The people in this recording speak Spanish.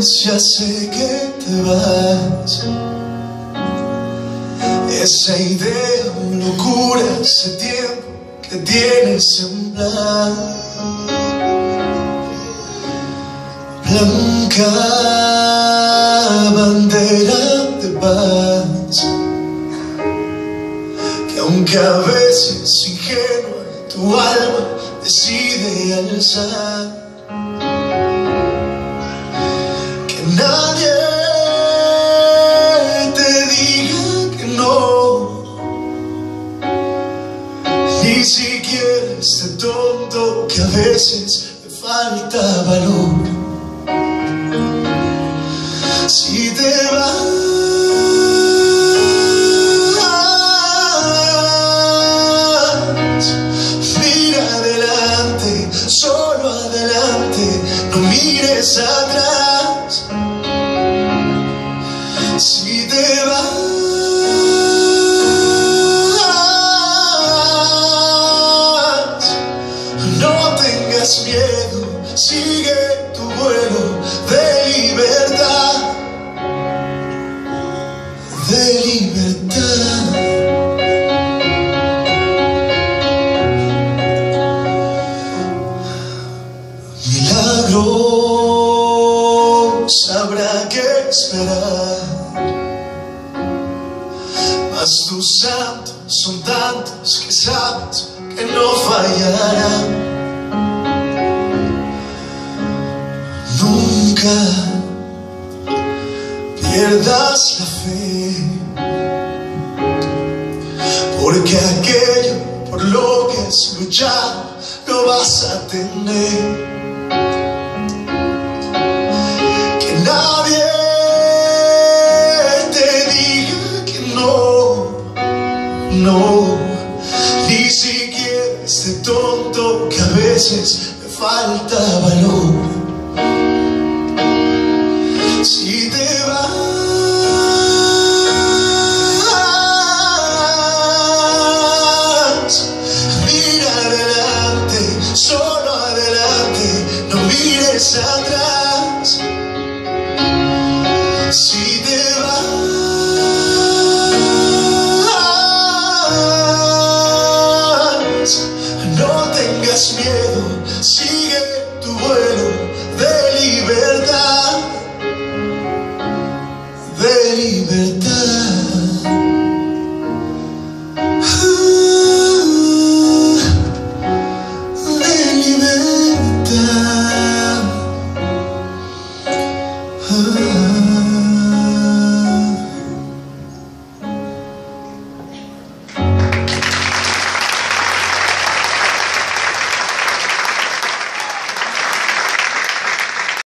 ya sé que te vas. Esa idea, locura, hace tiempo que tienes en plan. Blanca bandera de paz, que aunque a veces ingenua tu alma decide alzar. Que nadie te diga que no, ni siquiera este tonto que a veces me falta valor. Si te vas, mira adelante, solo adelante, no mires atrás. Si te vas, no tengas miedo, sigue tu vuelo de libertad. De libertad. Milagros habrá que esperar, mas tus santos son tantos que sabes que no fallarán. Nunca pierdas la fe, porque aquello por lo que has luchado lo vas a tener. Que nadie te diga que no, no, ni siquiera este tonto que a veces me falta valor. Si te